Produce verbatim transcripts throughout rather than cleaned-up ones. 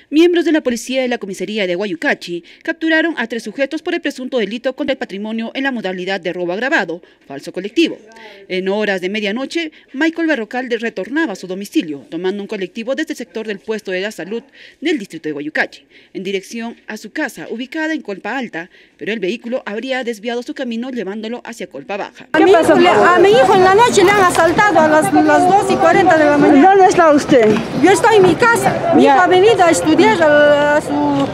Miembros de la policía de la comisaría de Huayucachi capturaron a tres sujetos por el presunto delito contra el patrimonio en la modalidad de robo agravado, falso colectivo. En horas de medianoche, Michael Berrocal retornaba a su domicilio, tomando un colectivo desde el sector del puesto de la salud del distrito de Huayucachi, en dirección a su casa, ubicada en Colpa Alta, pero el vehículo habría desviado su camino llevándolo hacia Colpa Baja. A mi, hijo, a mi hijo en la noche le han asaltado a las, las dos y cuarenta de la mañana. ¿Dónde está usted? Yo estoy en mi casa. Mi hijo ha venido a estudiar a, su,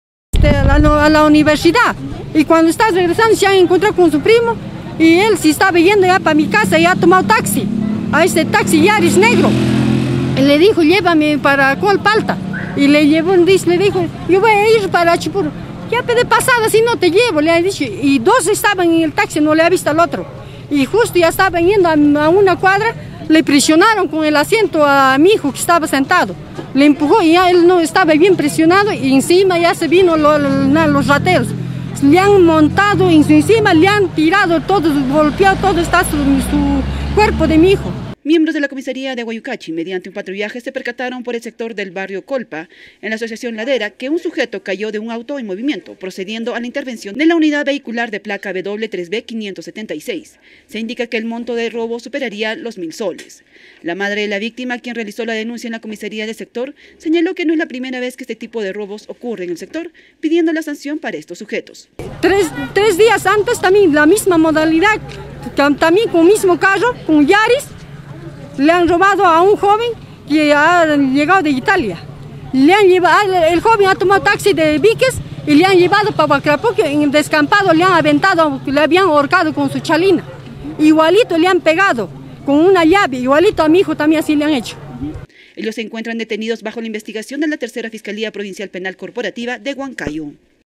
a, la, a la universidad. Y cuando está regresando se ha encontrado con su primo y él se estaba yendo ya para mi casa y ha tomado taxi. A este taxi Yaris negro. Y le dijo, llévame para Colpa Alta. Y le llevó, le dijo, yo voy a ir para Chipuro. Ya de pasada si no te llevo, le ha dicho. Y dos estaban en el taxi, no le ha visto al otro. Y justo ya estaban yendo a, a una cuadra, le presionaron con el asiento a mi hijo que estaba sentado. Le empujó y ya él no estaba bien presionado y encima ya se vino lo, lo, los rateros. Le han montado en su encima, le han tirado todo, golpeado todo, está su, su cuerpo de mi hijo. Miembros de la comisaría de Huayucachi, mediante un patrullaje, se percataron por el sector del barrio Colpa, en la asociación Ladera, que un sujeto cayó de un auto en movimiento, procediendo a la intervención de la unidad vehicular de placa W tres B quinientos setenta y seis. Se indica que el monto de robo superaría los mil soles. La madre de la víctima, quien realizó la denuncia en la comisaría del sector, señaló que no es la primera vez que este tipo de robos ocurre en el sector, pidiendo la sanción para estos sujetos. Tres, tres días antes también la misma modalidad, también con el mismo carro, con Yaris. Le han robado a un joven que ha llegado de Italia. Le han llevado, el joven ha tomado taxi de Viques y le han llevado para Huacrapuque. En el descampado le han aventado, le habían ahorcado con su chalina. Igualito le han pegado con una llave, igualito a mi hijo también así le han hecho. Ellos se encuentran detenidos bajo la investigación de la Tercera Fiscalía Provincial Penal Corporativa de Huancayo.